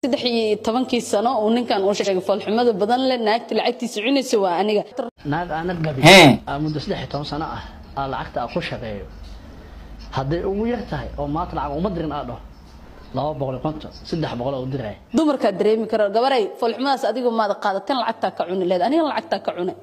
13 sano oo ninkan uu sheegay falxumada badan leh naagta lacagtiisa cunaysa waa aniga naag aanad gabi muddo 13 sano ah lacagta ku shaqeeyo haday ugu yartahay oo maanta lacag uma dirin aado 250 300 u diray dumarka dareemi karo gabaray falxumadaas adigu maad qaadateen lacagta ka cuni leed aniga lacagta ka cunay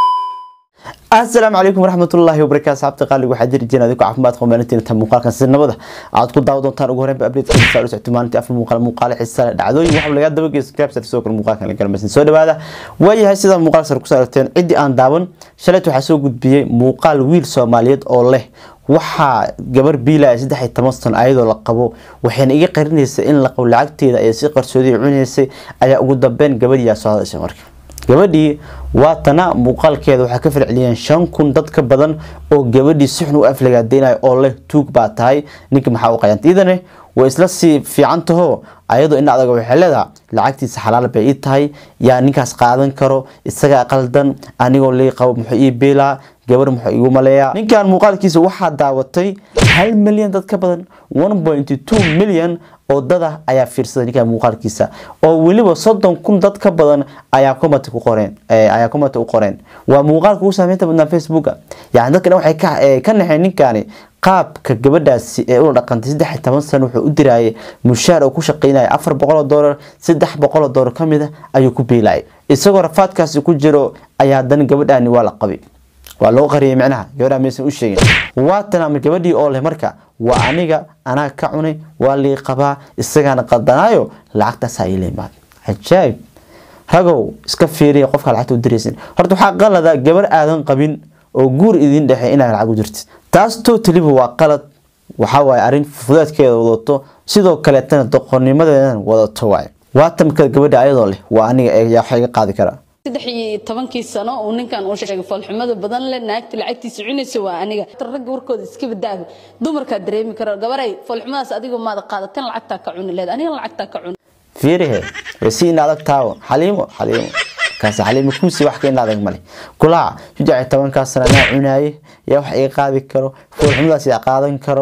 السلام عليكم ورحمة الله وبركاته صاحبتي قال لي واحد يرجع هذيك عفمات قومانتين تم مقال كان سنة بده عاد كنت داود طار وجورين بأبريد خمسة سالوس اعتمادي أفل مقال حسنا عدوي وحول لقى دبق سكراب سرسوق المقال كان كلام بس نسود هذا ويا هاي سيدا المقال سرق سالتين عدي أن داون شلته حسوق بيه مقال ويل سوماليات الله waxaa gabar biila 13 sano ayadoo la qabo waxayna iga qarinaysaa in la qabo lacagteeda ay si qarsoodi cunaysay ayaa ugu dambeyn gabadhiya soo hadashay markaa gabadhii waatana muuqaalkeeda waxa ka falceliyeen 5,000 dad ka badan oo gabadhii si xun u aflagaadeynay oo leh tuug baa tahay ninka maxaa u qayantiidane way isla si fiican taho ayadoo in adaga waxay leedahay lacagtiisa xalaal bay tahay yaa ninkaas qaadan karo isaga qaldan anigoo leey qabo muxuu ii beela gabar muxuu igu maleeyaa ninkan muuqaalkiisa waxa daawatay 1 milyan dad ka badan 1.2 milyan oo dad ah ayaa fiirsaday ninka muuqaalkiisa oo waliba 30,000 dad ka badan ayaa comment ku qoreen u qoreen waa muuqaalka uu saameeyay badna Facebook yaani dadka waxay ka naxeen ninkani qaabka gabadhaasi ee uu dhaqantay 13 sano wuxuu u diraayay mushaar oo ku shaqeynaya $400 $300 kamid ah ayuu ku beelay isagoo rafaadkaasi ku jiro ayaa dan gabadhaani waa la qabay waa loo qariyay macnaha gabadha meesha u sheegay waatana gabadhii oo leh marka waa aniga ana ka cunay waa li qabaa isagana qaldanayo lacagta saayleemaad ajaayib hagow iska fiiriyo qofka lacagta u diraysan horta waxa qalada gabar aadan qabin oo guur idin dhaxay inaad lacag u dirtid taas totally waa qalad waxa way arin fudaadkeeda wadato sidoo kale tan doqonnimadeedan wadato waatan ka gabadha ayadoo leh waa aniga ee waxay ka qaadi karaa 13 sano oo ninkan uu sheegay falxumada badan leh naagta lacagtiisa cunaysa waa aniga rag warkooda iska badaabi dumarka dareemi karo gabaray falxumadaas adigu maad qaadateen lacagta ka cuni leed aniga lacagta ka cunay fiirihe wasiina adag taawo xaliimo kaas xaliimo kuusi wax ka inaad male kula 13 sano na cunay yaa wax ay qaadi karo falxumadaas ay qaadan karo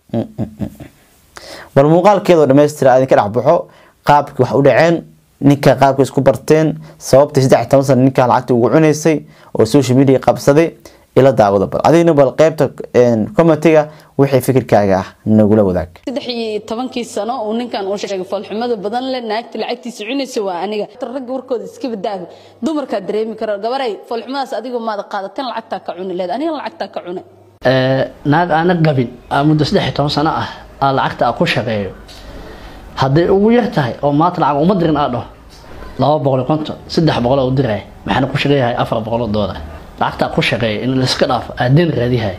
bal muuqaalkeedo dhameystira adin ka dhaxbaxo qaabki wax u dhaceen ninka qaabka isku barteen sababta 13 sano ninka lacagta ugu cunaysay oo social media qabsaday ila daawada bal adina bal qaybta commentiga wixii fikirkaaga ah nagula wadaag 13 sano oo ninkan uu sheegay falxumada badan leh naagta lacagtiisa cunaysa waa aniga rag warkooda iska badaabi dumarka dareemi karo gabaray falxumadaas adigu maad qaadateen lacagta ka cuni leed aniga lacagta ka cunay naag aanad gabin muddo 13 sano ah lacagta ku shaqeeyo haday ugu yartahay oo maanta lacag uma dirin aado 250 300 u diray maxaan ku shaqeeyahay $400 lacagta ku shaqeey in la iska dhaaf aadin raadihay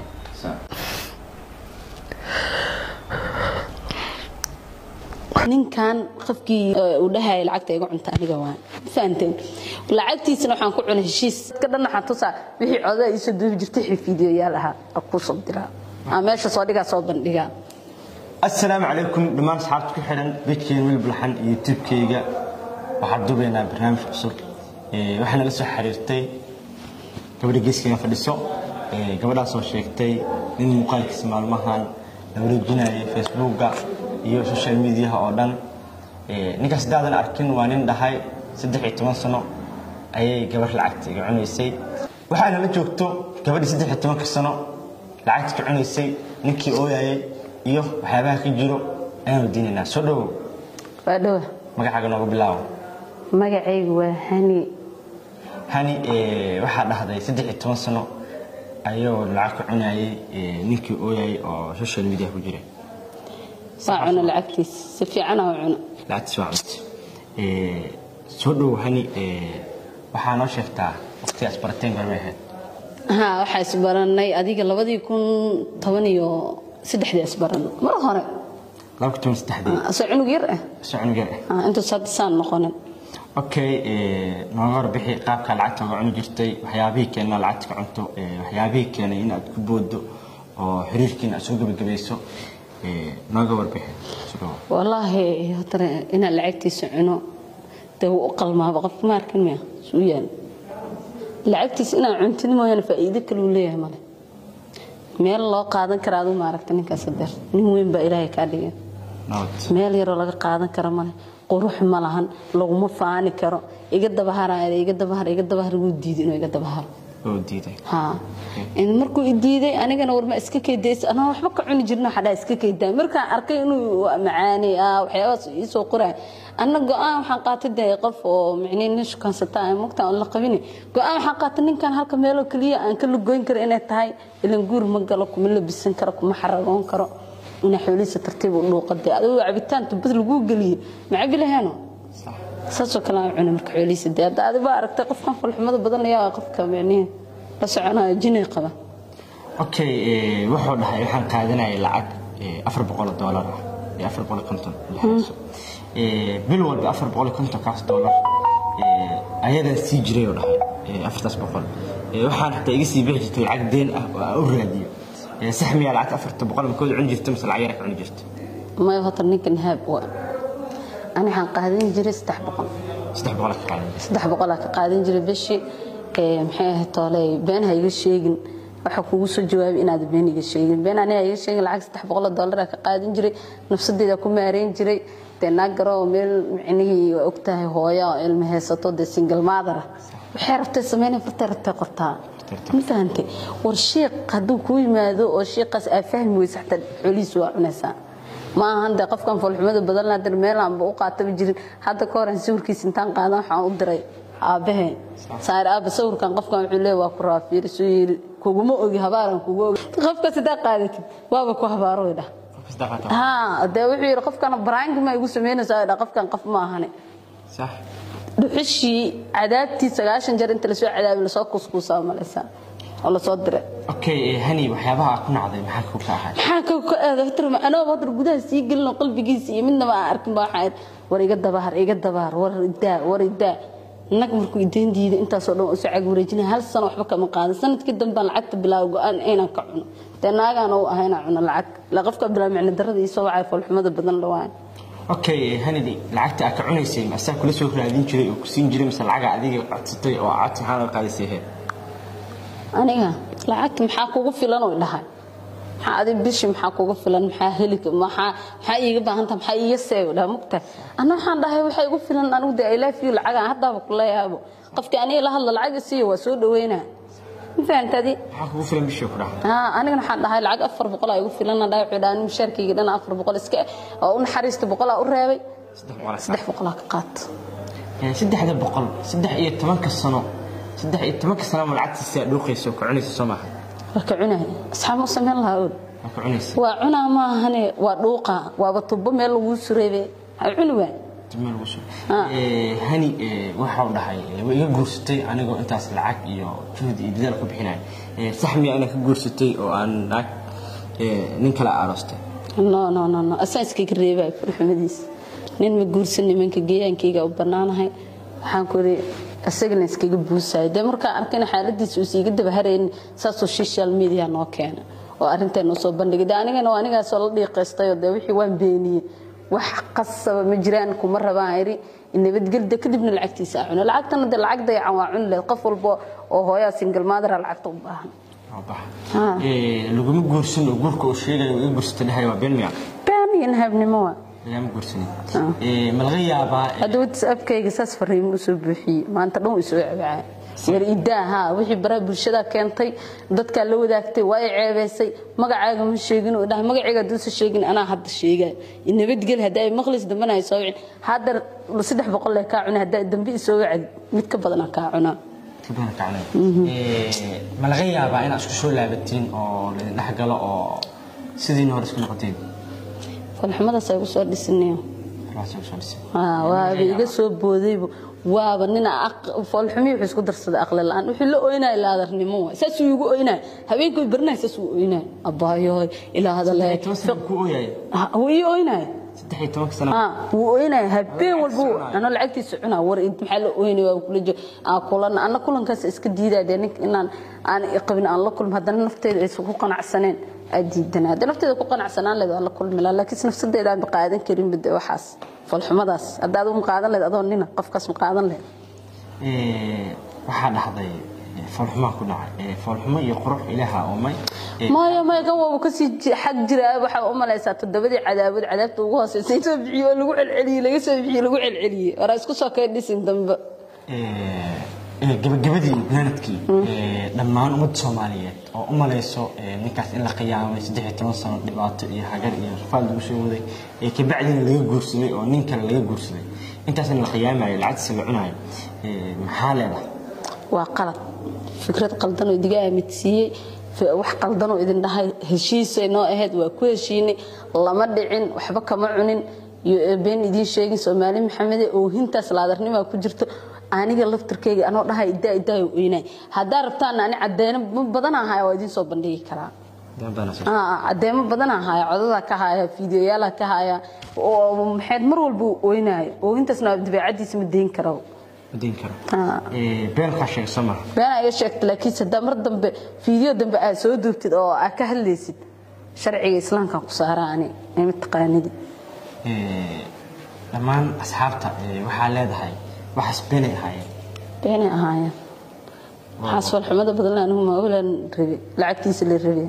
ninkan qofkii uu dhahay lacagta iga cunta aniga waan faanteen lacagtiisana waxaan ku cunay heshiis ka dhan waxaan tusaa wixii codad ay soo duubi jirtay fiidiyoyaal aha ku soo diraa meesha soo dhigaa soo bandhigaa السلام عليكم دمان صحابتكم حرن بيتكين والبلحن يوتيوب كيغا waxaan duubaynaa barnaamij cusub waxaana la soo xiriirtay gabadha geeskiga fadhiso gabadhaas oo sheegtay in muuqaalkiisa maalmahan la wareejinayay Facebook-ga iyo social media oo dhan ninkaas daadan arkin waa nin dhahay 13 sano ayay gabar lacagta iga cunaysay waxaana la joogto gabadhii 13 sano lacagta ka cunaysay ninkii ooyayay iyo waxyaabaha ka jiro ayaan diinayna soo dhaw magacaaga noogu bilaaw magacaygu waa hani waxa dhahday 13 sano ayuu lacag ka cunayay ninkii ooyay oo social media ku jiray saacuna lacagtiis si fiican oo cuna lacagtiis waa soo dhaw hani waxa noo sheegtaa waqtigaas barteen garweehed waxa isbaranay adiga 2010 iyo 3 isbaran mar hore 2013 soo cunug yar inta sadsan noqonin okay nooga bixi qaabka lacagta uga cuni jirtay waxyaabihii keenay lacagta ka cunto waxyaabihii keenay in aad ku boodo oo xiriirkiina soo gabagabeyso nooga warbixi wallahi hore ina lacagtiisa cuno dee u qalmaaba qof ma arkin miya soo yaan lacagtiisa ina cuntin mooyaan faa'iido kale u leeyahay male meel loo qaadan karo aad u maaragtay ninka saddex nin weyn ba Ilaahay ka dhigay meel yar oo laga qaadan karo male qurux ma lahan laguma faani karo iga dabahar wuu diiday inuu iga dabahar oo diiday ha in markuu diiday anigana war ma iska keedeys ana waxba ka cuni jirna xada iska keeday markaan arkay inuu macaani waxyaabo ii soo qoray أنا قاعد حقات ده قف ومعني نش كان ستة مقطع الله قبيني قاعد حقات إن كان هالك ماله كلية أن كله جوين كر إنه تاي اللي نقول مقالكم اللي بسن كركم محررون كرا إن حولي سترتيب ولو قد أدو عبيتان تبذل جوجلي معبله هنا صح كلام عنا مرك حولي سداد هذا بارك تقف كان في الحمد بدل يا قف كم يعني بس أنا جيني قبا أوكي وحول هاي حن قاعدين يلعب $400 $450 بالول $450 أيضا سيجري ولا $400 وحن حتى يجي بيجي العقد دين أوراديو سحمي على عقد $400 مكود عندي تمثل عيارك عندي جست ما يفطرني كنهاب أنا حن قاعدين جري $600 قاعدين جري بشي محيه طالي بين هاي الشيء waxa kugu soo jawaab inaad beeniga sheegin been aniga ay sheegin lacag $700 ka qaadin jiray nafsadeeda ku maareyn jiray teena garo meel micnihii ogtahay hooyo ilmo heesato de single mother waxay rabtay sameeyay farta qortaa ma fahantay war sheeq haduu ku yimaado oo sheeqas ay fahmi waysa xataa xuliis waa cunaysa ma ahan de qofkan falxumada badan la dir meel aan u qaatay jirin hadda ka hor sawirkiisa intaan qaadan waxaan u diray aabahe saar aab sawirkan qofkan wuxuu leeyahay waa ku raafiir soo yiri كوجمو أجي هبارن كوجو خفك صدق قادت بابا كو هبارو ده ده وحي رقف كان براينج ما يقول سمينا زاد رقف كان قف ما هني صح دحشي عاداتي سجاشن جر انت لسوا عذاب لسوا كوسكوسا ملسا الله صدر اوكي هني وحيابها كنا عضي محاكو كاحد محاكو هذا فتر انا بدر غداه سي قلنا قلبي جيسي منا ما اركن باحد وريقد دبار وريدا إنك مركو يدين دي أنت صلوا أسعى ورجينا هل السنة وحبك من قاعد سنة كده بالعكت بلا وقان أين كعنو تناقا أنا هنا عنا العك لقفك بلا معنى درد يسوي عارف الحمد بدن لوان أوكي هني دي العكت أكعنو يسيم أسا كل سوق هذين جري وكسين جري مثل العقة عادي عطتي أو عطتي هذا قاعد يسيه أنا العك محاكو غفلنا ولا هاي هذا بيش محاكو غفلنا محاهلك محايق بقى أنت محايق يسوي ولا مكتر أنا حنا ده وحي غفلنا أنا ودي إلى في العقة هذا بقول يا أبو قفك أنا لا هلا العقة سي وسود وينه فهمت هذه محاكو غفلنا بالشكر أنا حنا هاي العقة أفر بقول يغفلنا ده يحدان مشاركي جدا أفر بقول إسك أو نحرست بقول أقربي صدق بقول قات صدق هذا بقول صدق إيه تمانك السنة صدق إيه تمانك السنة من العكس السعودي سوق عنيس السماح ركعنا أصحاب مسلم الله عنيس وعنا ما هني ودوقة وبطب مل وسربي عنوان تمام وسر هني وحول هاي ويجورستي أنا جو أنت أصلعك يو شهد يبذلك بحناي سحمي أنا كجورستي أو أنا نكلا عرستي لا أساس كقريبة الحمديس نين مجورسني من كجيان كيجا وبنانا هاي حنقولي أسجل نسكي جبوسة ده مركا أركنا حالتي سوسي جد بهرين ساسو السوشيال ميديا نوكينا وأرنت نصوب بندق ده أنا صلي قصة ده وحي وين بيني وح قصة مجران كمرة بعيري إني بتقول ده كده من العكس ساعون العكس أنا ده العكس ده يعوان للقفل بو وهو يا سنجل مادر العكس طبعا لو قلنا جورسن وجوركو شيء اللي جورستنا هاي وبيننا ينهب نموا يا مقرسني ملغية با هذا أبكي قصص فريم وسبحي ما أنت لو يسوي عبعة يريدها وحي برا برشة كانتي ضدك اللي وداكتي واي عباسي ما قاعد من الشيء وده ما قاعد دوس الشيء أنا حد الشيء إن بتقول هداي مخلص دمنا يسوي هذا لصدح بقول لك كاعنا هداي دم بيسوي متكبرنا كاعنا كبرنا كاعنا ملغية با أنا أشوف شو لعبتين أو نحجلا أو سيدين هورس كنا قتين فالحمد سيقول صار لسنيه وابي سو بودي وابننا فالحمي وحس كدر صد أقل الآن وحلو أينا إلى هذا النمو ساسو يقول أينا هبين كل برنا ساسو أينا أبايا إلى هذا لا هو أينا صدقني تمك سنة هو أينا هبين والبو أنا لعبت سعنا ور أنت محل أينا وكل جو أقولنا أنا كلن كاس إسكديدا دينك إن أنا يقبل الله كل هذا نفتي سوقنا عسنين أديدنا هذا نفتي سوقنا عسنان لذا الله كل ملا لكن نفس الديدان بقاعدين كريم بدي وحاس فالحمداس هذا مقعدن لذا أظننا قف كاس مقعدن له waxaa dhaxday فالحما كنا فالحما يقرح إلها أمي ما يقوى وكسي حق جرا waxa u malaysaa todobadii cadaabta ugu hooseysa soo bixiyo lagu celceliyo laga soo bixiyo lagu celceliyo wara isku soo kay dhisin dambe gabadii banaadkii dhammaan umad Soomaaliyeed oo u malayso ninkaas in la qiyaamay 13 sano dhibaato iyo hagar iyo rafaad lagu soo waday ka bacdina laga guursaday oo nin kale laga guursaday intaas in la qiyaamay lacagtiisa la cunayo maxaa leedahay waa qalad fikrad qaldan oo diga aaminsiiyay wax qaldan oo idin dhahay heshiis inoo ahayd waa ku heshiinay lama dhicin waxba kama cunin iyo been idin sheegin Soomaali Maxamed oo hintaas laadarnimo ku jirto aniga laftirkeyga anoo dhahay idaa weynay hadaa rabtaan ani cadeyn badan ahay oo idin soo bandhigi karaa cadeyn badan ahay codada ka haya fiidiyoyaal ka haya oo maxay mar walba weynay oo intaasna dabeecadiisa ma deyn karo been ka sheeg sama been ay sheegtay laakiin sadda mar dambe fiidiyo dambe ay soo duubtid oo aad ka hadlaysid sharciga islaamka ku saaraani ay taqaanid dhamaan asxaabta waxa leedahay waxas been ahaayeen waxaas walxumada badan anigu ma oolan rabi lacagtiisa la rabi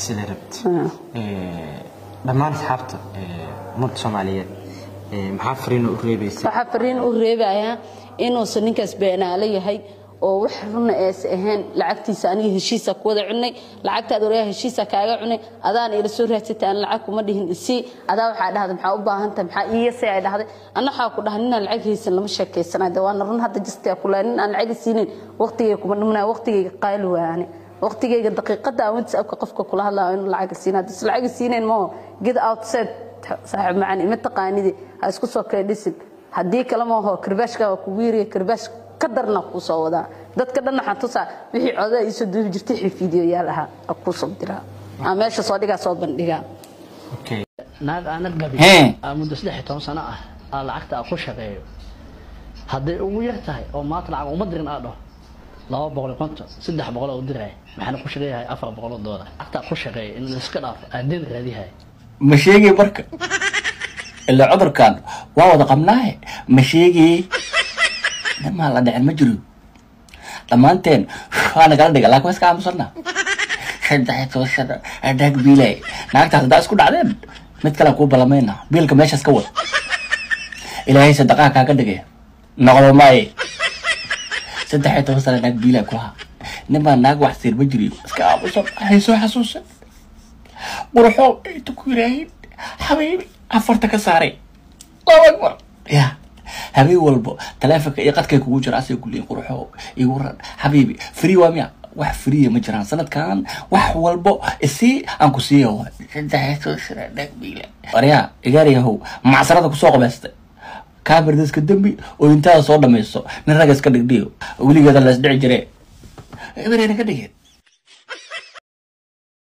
dhamaan asxaabta umad Soomaaliyeed maxaa fariin u reebaysaa waxa fariin u reebaya inuu ninkaas beenaale yahay oo wax run ahayn lacagtiisa aniga heshiisa ku wada cunay lacagtaad oo heshiisa kaaga cunay adaan ila soo raadsataan lacag kuma dhihin si adaa waxa dhahday maxaa u baahan tahay maxaa iiyasay ay dhahday anna waxa ku dhahan inaan lacag haysan lama sheekeysanay waan run hadda jistay ku laanin aan lacag siinin waqtigeey kuma dhumnaa waqtigeey qaali waani waqtigeey daqiiqada aan WhatsApp qofka kula hadlaa in lacag siinaa dis lacag siineen ma get outside saaxib macaan ima taqaanidi ha isku soo kaydisid hadii kala ma ho kirbaashka ku wiiriye kirbash kadarna ku soo wada dadka dhan waxa tusaa wixii codada isu duubi jirtay fiidiyoyaal aha ku soo dira meesha soo dhiga soo bandhiga naag aanad gabi muddo 13 sano ah lacagta ku shaqeeyo haday ugu yar tahay oo maanta lacag uma dirin aad dhaho 250 300 oo diray maxaan ku shaqeeyahay $400 lacagta ku shaqeeyo in iska dhaaf aadin raadihay ma sheegay marka ila cudurkan waa wada qabnaaye ma sheegay dama la dhicin ma jiro dhamaanteen waana kala dhiga laakiin iska aamusana saddex toosada adag biilay naagtaas daa isku dhacdeen mid kale ku balamayna biilka meeshaas ka wada ilaahay sadaqa kaaga dhigay noqdo maay saddex toosada adag biilay ku ha nima naag wax sir ma jiro iska aamusan hayso xasuusan quruxo inta ku yiraahid habibi afarta ka saaray Allahu ya habi walbo taleefanka iyo qadkay kugu jira asay kulliin quruxo igu ran habibi free waa miya wax free ma jiraan sanadkan wax walbo isi aan ku siiyo saddex sano dhagbiila wariya igaariyahow macsarada ku soo qabaystay kaamirdiska dambi oo inta soo dhamayso nin raga iska dhigdhiyo waligeeda la isdhici jiray ebereena ka dhigay